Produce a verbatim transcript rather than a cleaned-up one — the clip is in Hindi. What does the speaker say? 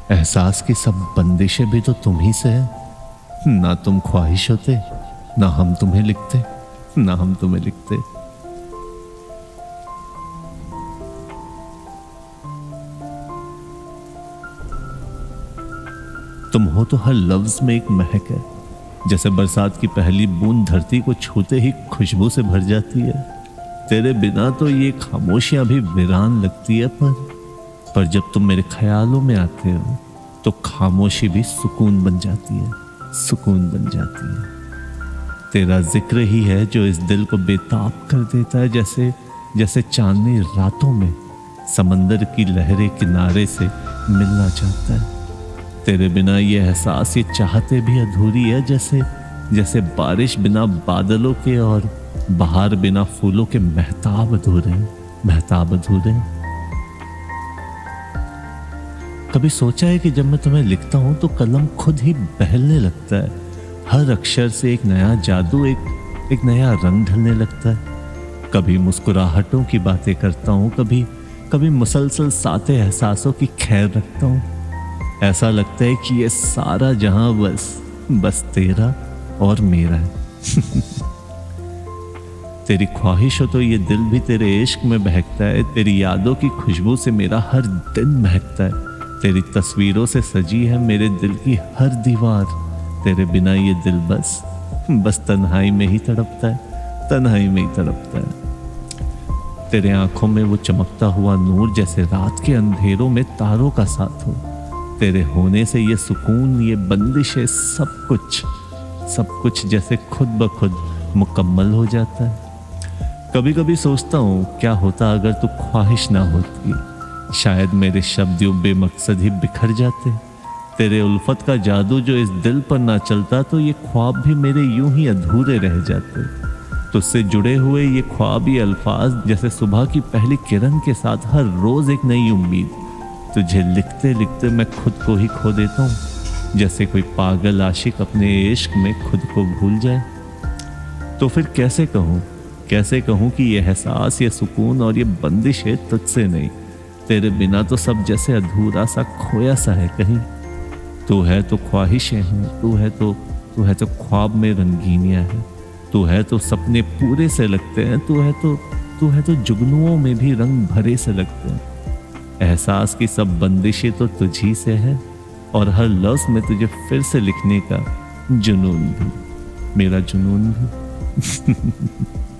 एहसास की सब बंदिशें भी तो तुम ही से है। ना तुम ख्वाहिश होते, ना हम तुम्हें लिखते, ना हम तुम्हें लिखते। तुम हो तो हर लफ्ज में एक महक है, जैसे बरसात की पहली बूंद धरती को छूते ही खुशबू से भर जाती है। तेरे बिना तो ये खामोशियां भी वीरान लगती है, पर पर जब तुम मेरे ख्यालों में आते हो तो खामोशी भी सुकून बन जाती है, सुकून बन जाती है। तेरा जिक्र ही है जो इस दिल को बेताब कर देता है, जैसे जैसे चांदनी रातों में समंदर की लहरें किनारे से मिलना चाहता है। तेरे बिना ये एहसास, ये चाहते भी अधूरी है, जैसे जैसे बारिश बिना बादलों के और बहार बिना फूलों के महताब अधूरे हैं, महताब अधूरे हैं। कभी सोचा है कि जब मैं तुम्हें लिखता हूं तो कलम खुद ही बहलने लगता है। हर अक्षर से एक नया जादू, एक एक नया रंग ढलने लगता है। कभी मुस्कुराहटों की बातें करता हूं, कभी कभी मुसलसल साते एहसासों की खैर रखता हूं। ऐसा लगता है कि ये सारा जहां बस बस तेरा और मेरा है। तेरी ख्वाहिश हो तो ये दिल भी तेरे इश्क में बहकता है। तेरी यादों की खुशबू से मेरा हर दिन महकता है। तेरी तस्वीरों से सजी है मेरे दिल की हर दीवार। तेरे बिना ये दिल बस बस तन्हाई में ही तड़पता है, तन्हाई में ही तड़पता है। तेरे आंखों में वो चमकता हुआ नूर जैसे रात के अंधेरों में तारों का साथ हो। तेरे होने से ये सुकून, ये बंदिशें, सब कुछ सब कुछ जैसे खुद ब खुद मुकम्मल हो जाता है। कभी कभी सोचता हूँ क्या होता अगर तू ख्वाहिश ना होती। शायद मेरे शब्द यूं बेमकसद ही बिखर जाते। तेरे उल्फत का जादू जो इस दिल पर ना चलता तो ये ख्वाब भी मेरे यूं ही अधूरे रह जाते। तुझसे जुड़े हुए ये ख्वाब, ये अल्फाज जैसे सुबह की पहली किरण के साथ हर रोज एक नई उम्मीद। तुझे लिखते लिखते मैं खुद को ही खो देता हूँ, जैसे कोई पागल आशिक अपने इश्क में खुद को भूल जाए। तो फिर कैसे कहूँ कैसे कहूँ कि ये एहसास, ये सुकून और ये बंदिश है तुझसे नहीं। तेरे बिना तो सब जैसे अधूरा सा, खोया सा है कहीं। तू है तो ख्वाहिशें हैं, तू है तो तू है तो ख्वाब में रंगीनियां हैं, तू है तो सपने पूरे से लगते हैं, तू है तो तू है तो जुगनुओं में भी रंग भरे से लगते हैं। एहसास की सब बंदिशें तो तुझी से है और हर लफ्ज़ में तुझे फिर से लिखने का जुनून भी, मेरा जुनून भी।